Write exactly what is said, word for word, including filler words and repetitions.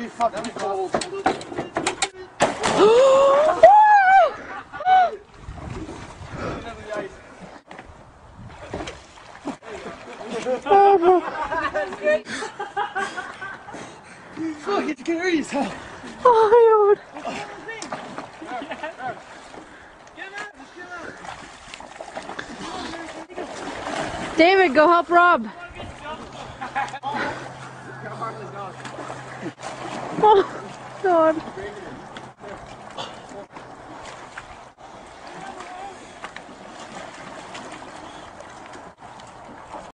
Be fucking cold. Fuck, it's scary as hell. Oh, David, go help Rob. Oh, God.